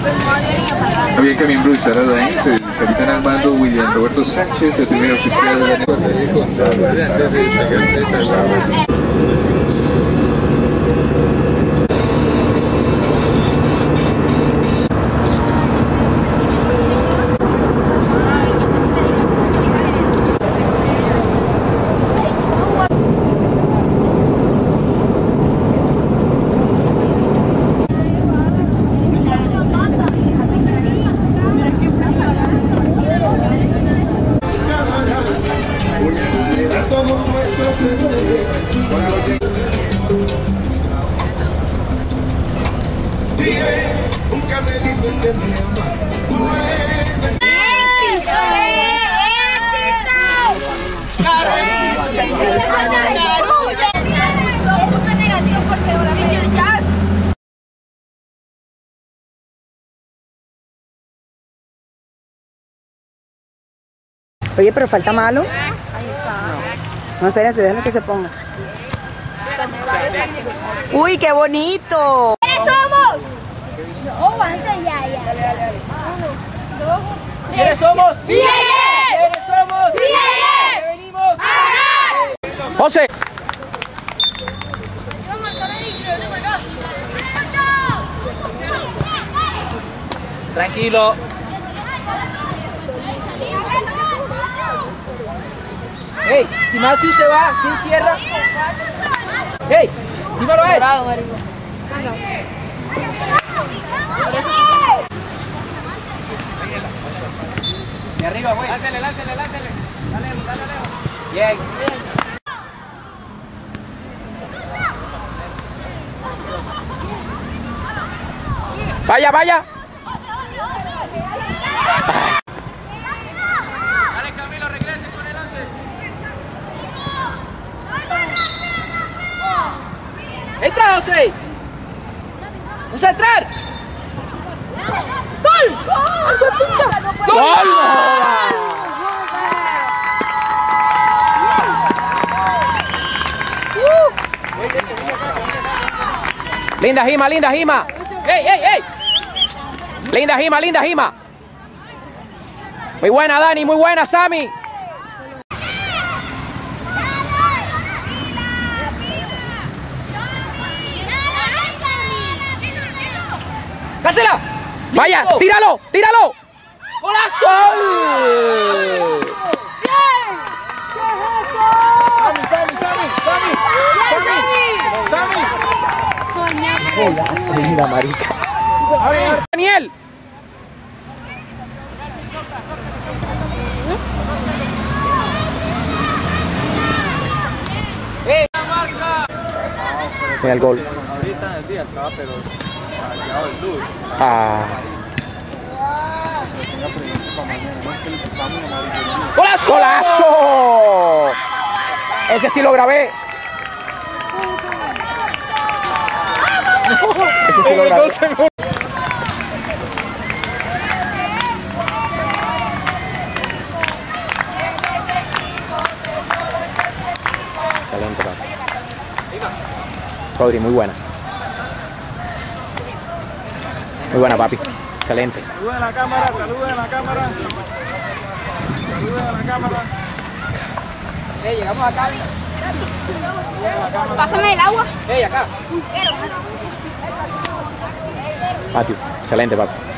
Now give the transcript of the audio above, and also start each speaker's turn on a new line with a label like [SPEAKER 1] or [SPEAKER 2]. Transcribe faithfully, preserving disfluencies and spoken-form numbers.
[SPEAKER 1] Había Camín Bruce, Aradaense, el capitán al mando William Roberto Sánchez, el primer oficial de la...
[SPEAKER 2] Oye, pero falta Malo. Ahí está. No, espérense, déjame que se ponga. Uy, qué bonito.
[SPEAKER 3] ¿Quiénes somos? No, avance ya, ya. Uno, dos, tres.
[SPEAKER 4] ¿Quiénes somos?
[SPEAKER 3] ¡Bien!
[SPEAKER 4] ¿Quiénes somos?
[SPEAKER 3] ¡Bien!
[SPEAKER 4] ¿Qué venimos?
[SPEAKER 3] ¡A ganar!
[SPEAKER 4] José. Tranquilo. Hey, si Matthew se va, ¿quién cierra? Hey, si me lo es.
[SPEAKER 3] Bravo, marico.
[SPEAKER 4] De arriba, güey. Lánzale, lánzale, lánzale. Dale, dale, dale. Bien. Vaya, vaya. Dale, Camilo, regrese con el lance. ¡Entra, José! ¡Vamos a entrar! ¡Gol! ¡Gol! ¡Gol! Linda Jima, linda Jima. ¡Ey, ey, ey! Linda Jima, linda Jima. Muy buena, Dani, muy buena, Sammy. ¡Dásela! ¡Vaya! ¡Tíralo! ¡Tíralo! ¡Golazo!
[SPEAKER 3] ¡Bien!
[SPEAKER 5] Sammy, Sammy, Sammy, Sammy, Sammy, Sammy.
[SPEAKER 4] ¡Golazo! Mira, marica. Daniel. ¡Eh! Mira el gol.
[SPEAKER 5] Ahorita en el día estaba, pero callado el luz.
[SPEAKER 4] Ah. ¡Golazo! ¡Golazo! Ese sí lo grabé. Ese sí lo grabé. Excelente, papi. Rodri, muy buena. Muy buena, papi. Excelente.
[SPEAKER 5] Saluden a la cámara, saluden a la cámara. Saluden a la cámara.
[SPEAKER 4] Hey, llegamos acá.
[SPEAKER 3] Pásame el agua.
[SPEAKER 4] Hey, acá. Patio, excelente, papi.